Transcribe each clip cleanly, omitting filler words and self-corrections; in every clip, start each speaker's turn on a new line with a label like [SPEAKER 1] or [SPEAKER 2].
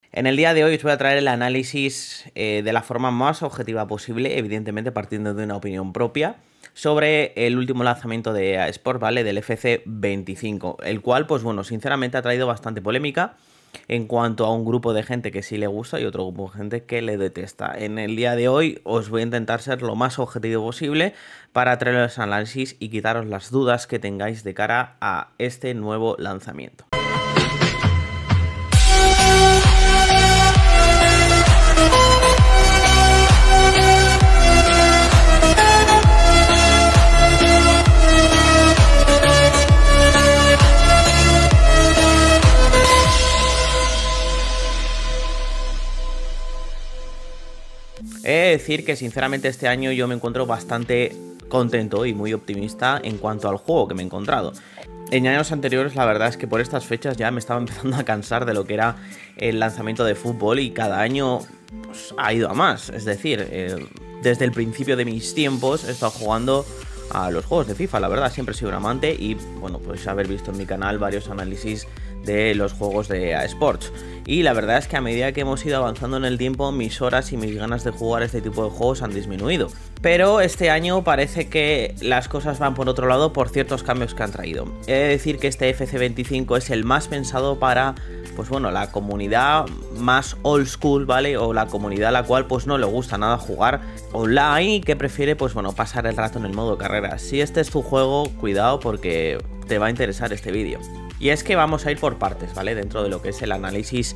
[SPEAKER 1] En el día de hoy os voy a traer el análisis de la forma más objetiva posible, evidentemente partiendo de una opinión propia, sobre el último lanzamiento de EA Sports, ¿vale? Del FC25, el cual, pues bueno, sinceramente ha traído bastante polémica en cuanto a un grupo de gente que sí le gusta y otro grupo de gente que le detesta. En el día de hoy os voy a intentar ser lo más objetivo posible para traeros los análisis y quitaros las dudas que tengáis de cara a este nuevo lanzamiento. He de decir que sinceramente este año yo me encuentro bastante contento y muy optimista en cuanto al juego que me he encontrado. En años anteriores la verdad es que por estas fechas ya me estaba empezando a cansar de lo que era el lanzamiento de fútbol y cada año pues, ha ido a más. Es decir, desde el principio de mis tiempos he estado jugando a los juegos de FIFA, la verdad, siempre he sido un amante y bueno, pues haber visto en mi canal varios análisis de los juegos de EA Sports. Y la verdad es que a medida que hemos ido avanzando en el tiempo, mis horas y mis ganas de jugar este tipo de juegos han disminuido. Pero este año parece que las cosas van por otro lado por ciertos cambios que han traído. He de decir que este FC25 es el más pensado para, pues bueno, la comunidad más old school, ¿vale? O la comunidad a la cual pues no le gusta nada jugar online y que prefiere, pues bueno, pasar el rato en el modo carrera. Si este es tu juego, cuidado porque te va a interesar este vídeo. Y es que vamos a ir por partes, ¿vale? Dentro de lo que es el análisis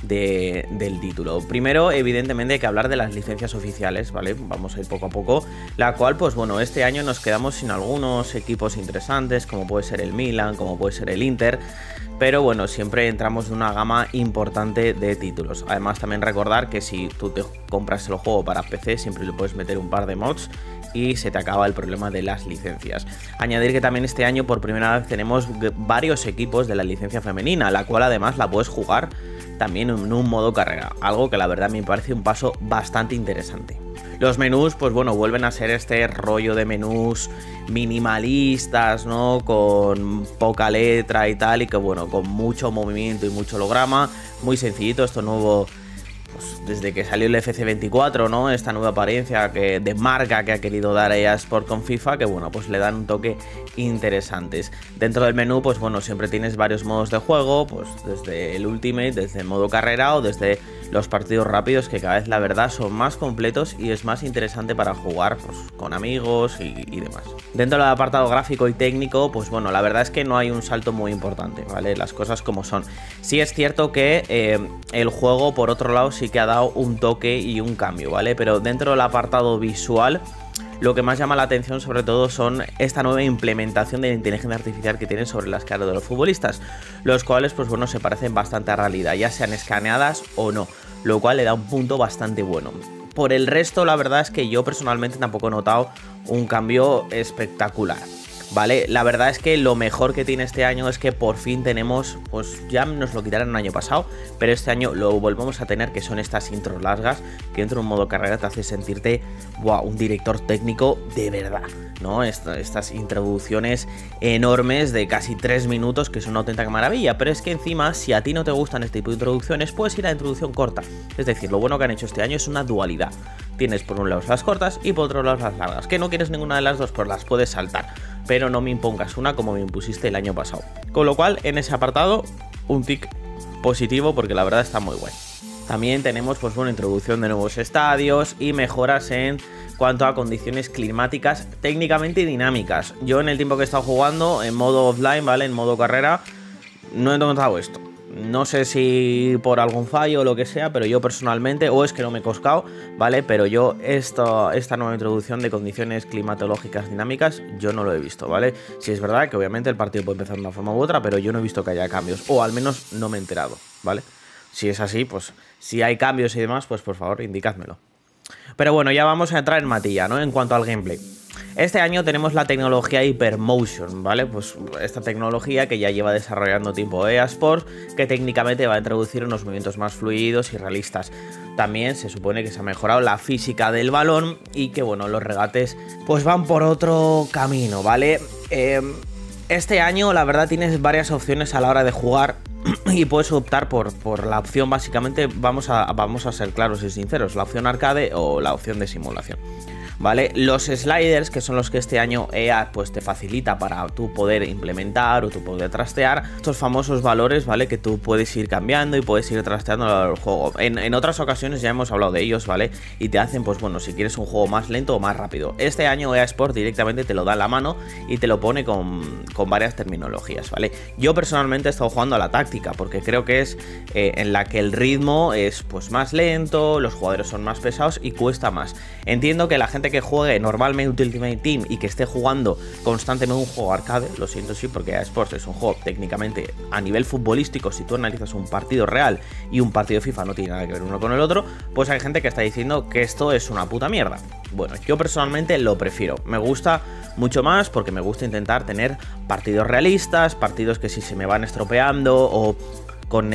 [SPEAKER 1] del título. Primero, evidentemente, hay que hablar de las licencias oficiales, ¿vale? Vamos a ir poco a poco. La cual, pues bueno, este año nos quedamos sin algunos equipos interesantes, como puede ser el Milan, como puede ser el Inter. Pero bueno, siempre entramos en una gama importante de títulos. Además, también recordar que si tú te compras el juego para PC, siempre le puedes meter un par de mods y se te acaba el problema de las licencias. Añadir que también este año por primera vez tenemos varios equipos de la licencia femenina, la cual además la puedes jugar también en un modo carrera, algo que la verdad me parece un paso bastante interesante. Los menús, pues bueno, vuelven a ser este rollo de menús minimalistas, ¿no? Con poca letra y tal, y que bueno, con mucho movimiento y mucho holograma, muy sencillito, esto nuevo. Pues desde que salió el FC24, ¿no? Esta nueva apariencia de marca que ha querido dar a EA Sports con FIFA, que bueno, pues le dan un toque interesantes. Dentro del menú, pues bueno, siempre tienes varios modos de juego, pues desde el Ultimate, desde el modo carrera o desde los partidos rápidos, que cada vez la verdad son más completos y es más interesante para jugar pues, con amigos y demás. Dentro del apartado gráfico y técnico, pues bueno, la verdad es que no hay un salto muy importante, ¿vale? Las cosas como son. Sí es cierto que el juego, por otro lado, sí que ha dado un toque y un cambio, ¿vale? Pero dentro del apartado visual, lo que más llama la atención sobre todo son esta nueva implementación de la inteligencia artificial que tienen sobre las caras de los futbolistas, los cuales pues bueno se parecen bastante a realidad, ya sean escaneadas o no, lo cual le da un punto bastante bueno. Por el resto la verdad es que yo personalmente tampoco he notado un cambio espectacular. Vale, la verdad es que lo mejor que tiene este año es que por fin tenemos, pues ya nos lo quitaron el año pasado, pero este año lo volvemos a tener, que son estas intros largas, que dentro de un modo carrera te hace sentirte, wow, un director técnico de verdad, ¿no? Estas introducciones enormes de casi 3 minutos, que son una auténtica maravilla, pero es que encima, si a ti no te gustan este tipo de introducciones, puedes ir a la introducción corta. Es decir, lo bueno que han hecho este año es una dualidad. Tienes por un lado las cortas y por otro lado las largas. Que no quieres ninguna de las dos, pues las puedes saltar. Pero no me impongas una como me impusiste el año pasado. Con lo cual, en ese apartado, un tic positivo porque la verdad está muy guay. También tenemos, pues bueno, introducción de nuevos estadios y mejoras en cuanto a condiciones climáticas técnicamente dinámicas. Yo en el tiempo que he estado jugando, en modo offline, ¿vale? En modo carrera, no he notado esto. No sé si por algún fallo o lo que sea, pero yo personalmente, o es que no me he coscado, ¿vale? Pero yo esta nueva introducción de condiciones climatológicas dinámicas, yo no lo he visto, ¿vale? Si es verdad que obviamente el partido puede empezar de una forma u otra, pero yo no he visto que haya cambios, o al menos no me he enterado, ¿vale? Si es así, pues si hay cambios y demás, pues por favor, indicádmelo. Pero bueno, ya vamos a entrar en materia, ¿no? En cuanto al gameplay. Este año tenemos la tecnología Hypermotion, ¿vale? Pues esta tecnología que ya lleva desarrollando tiempo EA Sports, que técnicamente va a introducir unos movimientos más fluidos y realistas. También se supone que se ha mejorado la física del balón y que, bueno, los regates pues van por otro camino, ¿vale? Este año, la verdad, tienes varias opciones a la hora de jugar y puedes optar por la opción, básicamente, vamos a ser claros y sinceros, la opción arcade o la opción de simulación. ¿Vale? Los sliders, que son los que este año EA pues te facilita para tú poder implementar o tú poder trastear, estos famosos valores, ¿vale? Que tú puedes ir cambiando y puedes ir trasteando el juego. En otras ocasiones ya hemos hablado de ellos, ¿vale? Y te hacen, pues bueno, si quieres un juego más lento o más rápido. Este año EA Sports directamente te lo da en la mano y te lo pone con varias terminologías, ¿vale? Yo personalmente he estado jugando a la táctica porque creo que es en la que el ritmo es pues más lento, los jugadores son más pesados y cuesta más. Entiendo que la gente que juegue normalmente Ultimate Team y que esté jugando constantemente un juego arcade, lo siento sí, porque EA Sports es un juego técnicamente a nivel futbolístico, si tú analizas un partido real y un partido de FIFA no tiene nada que ver uno con el otro, pues hay gente que está diciendo que esto es una puta mierda. Bueno, yo personalmente lo prefiero, me gusta mucho más porque me gusta intentar tener partidos realistas, partidos que si se me van estropeando o con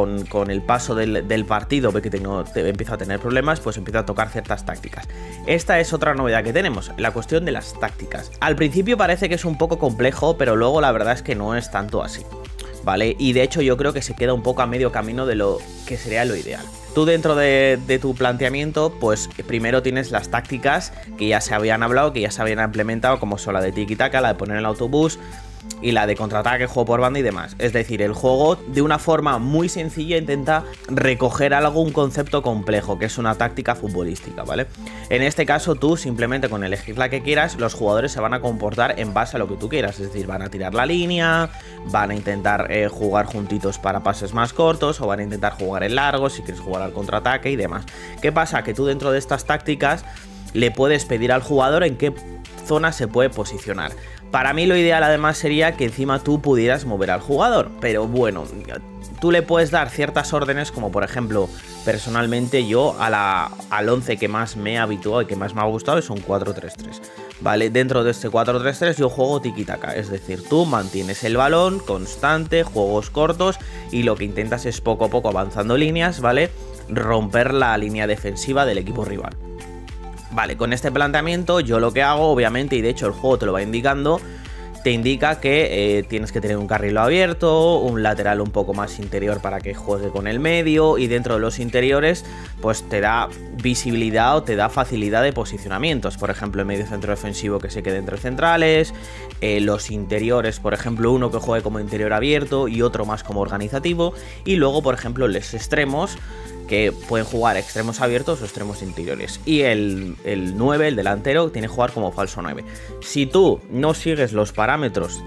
[SPEAKER 1] el paso del partido ve que empiezo a tener problemas, pues empiezo a tocar ciertas tácticas. Esta es otra novedad que tenemos, la cuestión de las tácticas. Al principio parece que es un poco complejo, pero luego la verdad es que no es tanto así, ¿vale? Y de hecho yo creo que se queda un poco a medio camino de lo que sería lo ideal. Tú dentro de tu planteamiento, pues primero tienes las tácticas que ya se habían hablado, que ya se habían implementado, como son la de tiki-taka, la de poner el autobús y la de contraataque, juego por banda y demás. Es decir, el juego de una forma muy sencilla intenta recoger un concepto complejo, que es una táctica futbolística, ¿vale? En este caso tú simplemente con elegir la que quieras, los jugadores se van a comportar en base a lo que tú quieras, es decir, van a tirar la línea, van a intentar jugar juntitos para pases más cortos o van a intentar jugar en largo si quieres jugar al contraataque y demás. ¿Qué pasa? Que tú dentro de estas tácticas le puedes pedir al jugador en qué zona se puede posicionar. Para mí lo ideal además sería que encima tú pudieras mover al jugador, pero bueno, tú le puedes dar ciertas órdenes, como por ejemplo, personalmente yo al 11 que más me ha habituado y que más me ha gustado es un 4-3-3, ¿vale? Dentro de este 4-3-3 yo juego tiki-taka, es decir, tú mantienes el balón constante, juegos cortos y lo que intentas es poco a poco avanzando líneas, ¿vale? Romper la línea defensiva del equipo rival. Vale, con este planteamiento yo lo que hago, obviamente, y de hecho el juego te lo va indicando, te indica que tienes que tener un carril abierto, un lateral un poco más interior para que juegue con el medio y dentro de los interiores pues te da visibilidad o te da facilidad de posicionamientos, por ejemplo el medio centro defensivo que se quede entre centrales, los interiores, por ejemplo uno que juegue como interior abierto y otro más como organizativo y luego por ejemplo los extremos que pueden jugar extremos abiertos o extremos interiores. Y el 9, el delantero, tiene que jugar como falso 9. Si tú no sigues los parámetros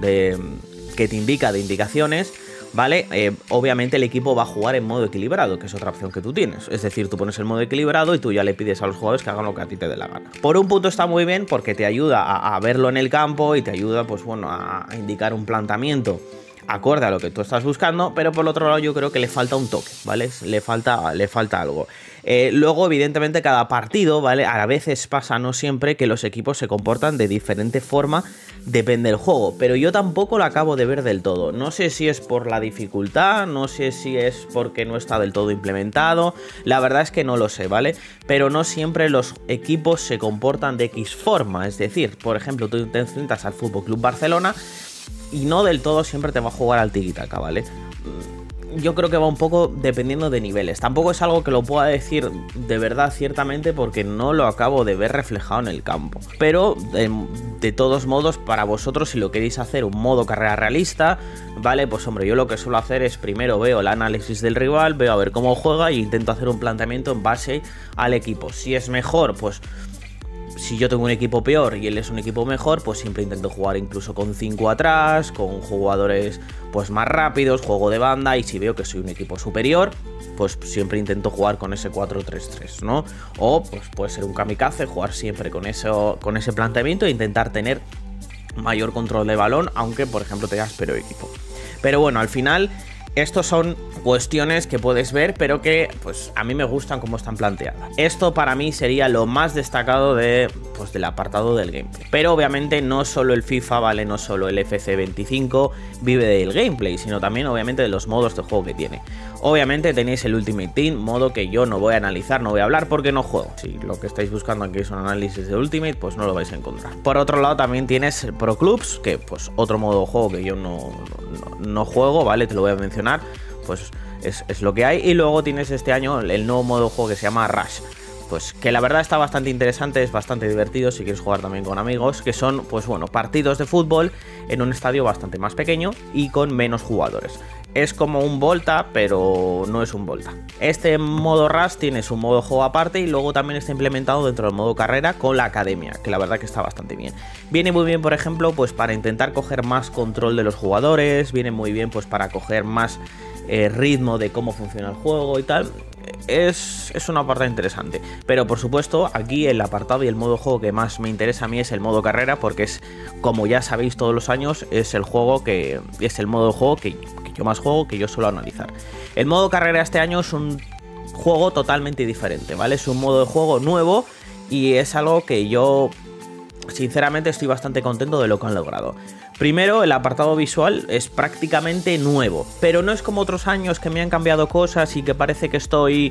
[SPEAKER 1] que te indica de indicaciones, ¿vale? Obviamente el equipo va a jugar en modo equilibrado, que es otra opción que tú tienes. Es decir, tú pones el modo equilibrado y tú ya le pides a los jugadores que hagan lo que a ti te dé la gana. Por un punto está muy bien porque te ayuda a verlo en el campo y te ayuda, pues bueno, a indicar un planteamiento acorde a lo que tú estás buscando, pero por el otro lado yo creo que le falta un toque, ¿vale? Le falta algo. Luego, evidentemente, cada partido, ¿vale? A veces pasa, no siempre, que los equipos se comportan de diferente forma, depende del juego, pero yo tampoco lo acabo de ver del todo. No sé si es por la dificultad, no sé si es porque no está del todo implementado, la verdad es que no lo sé, ¿vale? Pero no siempre los equipos se comportan de X forma, es decir, por ejemplo, tú te enfrentas al FC Barcelona y no del todo siempre te va a jugar al tiki-taka, ¿vale? Yo creo que va un poco dependiendo de niveles. Tampoco es algo que lo pueda decir de verdad ciertamente porque no lo acabo de ver reflejado en el campo. Pero de todos modos, para vosotros, si lo queréis hacer un modo carrera realista, ¿vale? Pues hombre, yo lo que suelo hacer es primero veo el análisis del rival, veo a ver cómo juega e intento hacer un planteamiento en base al equipo. Si es mejor, pues si yo tengo un equipo peor y él es un equipo mejor, pues siempre intento jugar incluso con 5 atrás, con jugadores pues más rápidos, juego de banda, y si veo que soy un equipo superior, pues siempre intento jugar con ese 4-3-3, ¿no? O pues puede ser un kamikaze, jugar siempre con ese planteamiento e intentar tener mayor control de balón, aunque por ejemplo tengas peor equipo. Pero bueno, al final estos son cuestiones que puedes ver, pero que pues a mí me gustan cómo están planteadas. Esto para mí sería lo más destacado del apartado del gameplay. Pero obviamente no solo el FIFA, ¿vale? No solo el FC 25 vive del gameplay, sino también obviamente de los modos de juego que tiene. Obviamente tenéis el Ultimate Team, modo que yo no voy a analizar, no voy a hablar porque no juego. Si lo que estáis buscando aquí es un análisis de Ultimate, pues no lo vais a encontrar. Por otro lado también tienes Pro Clubs, que pues otro modo de juego que yo no juego, ¿vale? Te lo voy a mencionar pues es lo que hay. Y luego tienes este año el nuevo modo de juego que se llama Rush, pues que la verdad está bastante interesante, es bastante divertido si quieres jugar también con amigos, que son, pues bueno, partidos de fútbol en un estadio bastante más pequeño y con menos jugadores. Es como un Volta, pero no es un Volta. Este modo Rush tiene su modo juego aparte y luego también está implementado dentro del modo carrera con la academia, que la verdad que está bastante bien. Viene muy bien, por ejemplo, pues para intentar coger más control de los jugadores, viene muy bien pues para coger más ritmo de cómo funciona el juego y tal. Es una parte interesante, pero por supuesto aquí el apartado y el modo juego que más me interesa a mí es el modo carrera, porque es, como ya sabéis todos los años, es el modo de juego que yo más juego, que yo suelo analizar. El modo carrera este año es un juego totalmente diferente, ¿vale? Es un modo de juego nuevo y es algo que yo sinceramente estoy bastante contento de lo que han logrado. Primero, el apartado visual es prácticamente nuevo, pero no es como otros años que me han cambiado cosas y que parece que estoy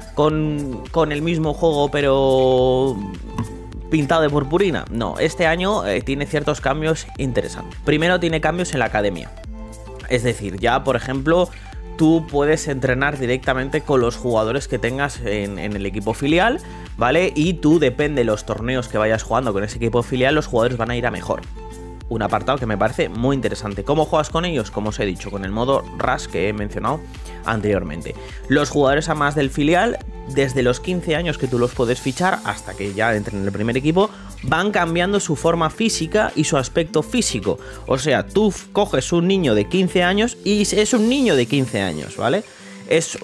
[SPEAKER 1] con el mismo juego pero pintado de purpurina. No, este año tiene ciertos cambios interesantes. Primero, tiene cambios en la academia. Es decir, ya por ejemplo, tú puedes entrenar directamente con los jugadores que tengas en el equipo filial, ¿vale? Y tú, depende de los torneos que vayas jugando con ese equipo filial, los jugadores van a ir a mejor. Un apartado que me parece muy interesante. ¿Cómo juegas con ellos? Como os he dicho, con el modo Rush que he mencionado anteriormente. Los jugadores a más del filial, desde los 15 años que tú los puedes fichar hasta que ya entren en el primer equipo, van cambiando su forma física y su aspecto físico. O sea, tú coges un niño de 15 años y es un niño de 15 años, ¿vale? Es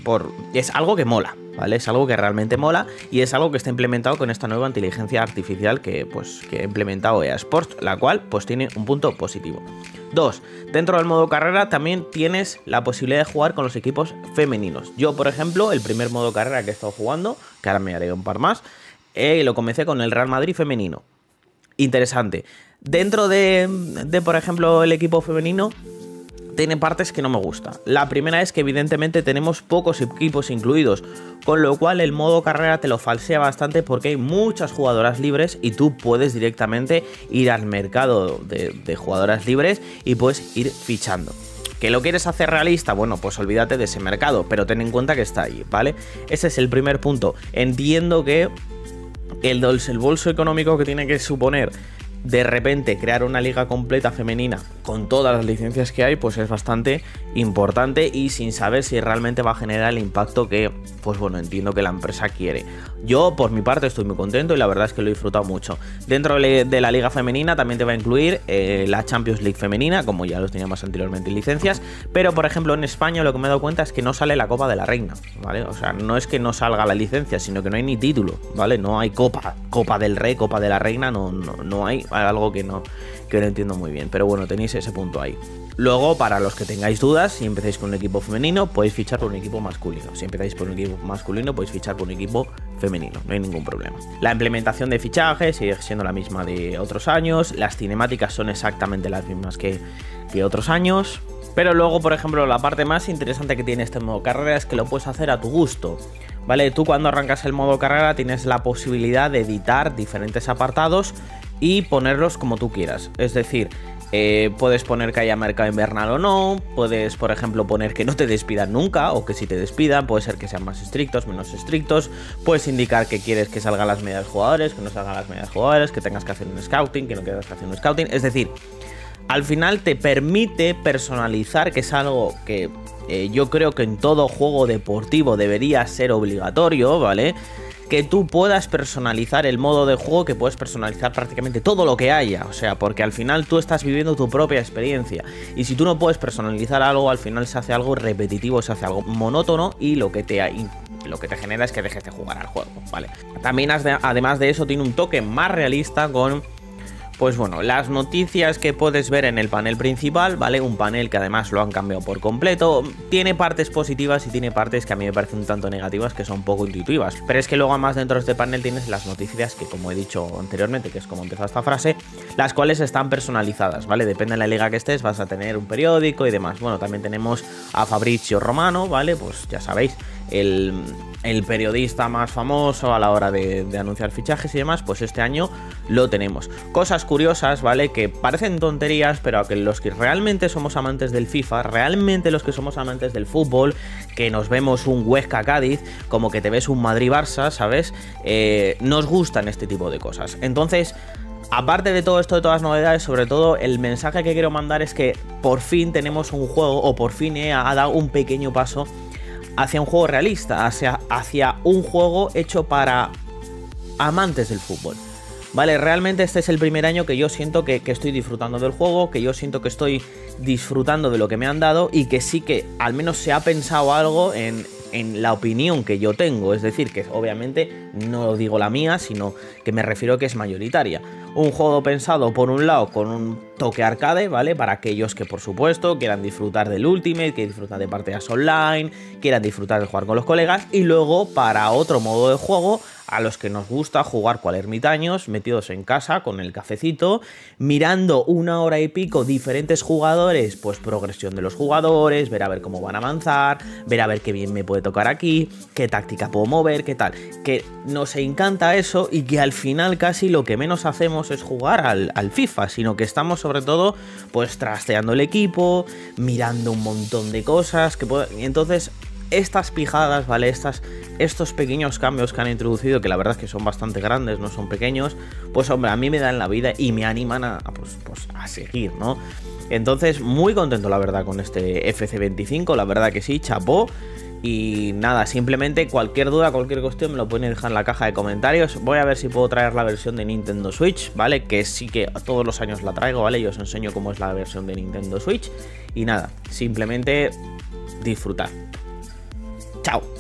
[SPEAKER 1] algo que mola, ¿vale? Es algo que realmente mola y es algo que está implementado con esta nueva inteligencia artificial que ha implementado EA Sports, la cual pues tiene un punto positivo. 2. Dentro del modo carrera también tienes la posibilidad de jugar con los equipos femeninos. Yo, por ejemplo, el primer modo carrera que he estado jugando, que ahora me haré un par más, lo comencé con el Real Madrid femenino. Interesante. Dentro de por ejemplo, el equipo femenino, tiene partes que no me gusta. La primera es que evidentemente tenemos pocos equipos incluidos, con lo cual el modo carrera te lo falsea bastante porque hay muchas jugadoras libres y tú puedes directamente ir al mercado de jugadoras libres y puedes ir fichando. ¿Que lo quieres hacer realista? Bueno, pues olvídate de ese mercado, pero ten en cuenta que está ahí, ¿vale? Ese es el primer punto. Entiendo que el bolso económico que tiene que suponer de repente crear una liga completa femenina con todas las licencias que hay, pues es bastante importante y sin saber si realmente va a generar el impacto que, pues bueno, entiendo que la empresa quiere. Yo, por mi parte, estoy muy contento y la verdad es que lo he disfrutado mucho. Dentro de la liga femenina también te va a incluir la Champions League femenina, como ya los teníamos anteriormente en licencias, pero por ejemplo en España lo que me he dado cuenta es que no sale la Copa de la Reina, ¿vale? O sea, no es que no salga la licencia, sino que no hay ni título, ¿vale? No hay Copa del Rey, Copa de la Reina, no hay, algo que no entiendo muy bien, pero bueno, tenéis ese punto ahí. Luego, para los que tengáis dudas, si empezáis con un equipo femenino, podéis fichar por un equipo masculino. Si empezáis por un equipo masculino, podéis fichar por un equipo femenino, no hay ningún problema. La implementación de fichaje sigue siendo la misma de otros años, las cinemáticas son exactamente las mismas que otros años. Pero luego, por ejemplo, la parte más interesante que tiene este modo carrera es que lo puedes hacer a tu gusto, ¿vale? Tú cuando arrancas el modo carrera tienes la posibilidad de editar diferentes apartados y ponerlos como tú quieras. Es decir, puedes poner que haya mercado invernal o no, puedes, por ejemplo, poner que no te despidan nunca o que si te despidan, puede ser que sean más estrictos, menos estrictos, puedes indicar que quieres que salgan las medidas de jugadores, que no salgan las medidas de jugadores, que tengas que hacer un scouting, que no quieras que hacer un scouting, es decir, al final te permite personalizar, que es algo que yo creo que en todo juego deportivo debería ser obligatorio, ¿vale? Que tú puedas personalizar el modo de juego, que puedes personalizar prácticamente todo lo que haya, o sea, porque al final tú estás viviendo tu propia experiencia y si tú no puedes personalizar algo, al final se hace algo repetitivo, se hace algo monótono y lo que te genera es que dejes de jugar al juego, ¿vale? También además de eso tiene un toque más realista con, pues bueno, las noticias que puedes ver en el panel principal, ¿vale? Un panel que además lo han cambiado por completo. Tiene partes positivas y tiene partes que a mí me parecen un tanto negativas, que son poco intuitivas. Pero es que luego además dentro de este panel tienes las noticias que, como he dicho anteriormente, que es como empezó esta frase, las cuales están personalizadas, ¿vale? Depende de la liga que estés, vas a tener un periódico y demás. Bueno, también tenemos a Fabrizio Romano, ¿vale? Pues ya sabéis, el periodista más famoso a la hora de anunciar fichajes y demás, pues este año lo tenemos. Cosas curiosas, ¿vale? Que parecen tonterías, pero a que los que realmente somos amantes del FIFA, realmente los que somos amantes del fútbol, que nos vemos un Huesca-Cádiz, como que te ves un Madrid-Barça, ¿sabes? Nos gustan este tipo de cosas. Entonces, aparte de todo esto, de todas las novedades, sobre todo el mensaje que quiero mandar es que por fin tenemos un juego, o por fin ha dado un pequeño paso hacia un juego realista, hacia un juego hecho para amantes del fútbol. Vale, realmente este es el primer año que yo siento que estoy disfrutando del juego, que yo siento que estoy disfrutando de lo que me han dado y que sí que al menos se ha pensado algo en la opinión que yo tengo, es decir, que obviamente no digo la mía, sino que me refiero a que es mayoritaria. Un juego pensado por un lado con un toque arcade, ¿vale? Para aquellos que por supuesto quieran disfrutar del Ultimate, que disfrutan de partidas online, quieran disfrutar de jugar con los colegas, y luego para otro modo de juego a los que nos gusta jugar cual ermitaños, metidos en casa con el cafecito, mirando 1 hora y pico diferentes jugadores, pues progresión de los jugadores, ver a ver cómo van a avanzar, ver a ver qué bien me puede tocar aquí, qué táctica puedo mover, qué tal. Que nos encanta eso y que al final casi lo que menos hacemos es jugar al FIFA, sino que estamos sobre todo pues trasteando el equipo, mirando un montón de cosas, y entonces estas pijadas, ¿vale? Estos pequeños cambios que han introducido, que la verdad es que son bastante grandes, no son pequeños, pues hombre, a mí me dan la vida y me animan a seguir, ¿no? Entonces, muy contento, la verdad, con este FC25, la verdad que sí, chapó. Y nada, simplemente cualquier duda, cualquier cuestión me lo pueden dejar en la caja de comentarios. Voy a ver si puedo traer la versión de Nintendo Switch, ¿vale? Que sí que todos los años la traigo, ¿vale? Y os enseño cómo es la versión de Nintendo Switch. Y nada, simplemente disfrutar. Chao.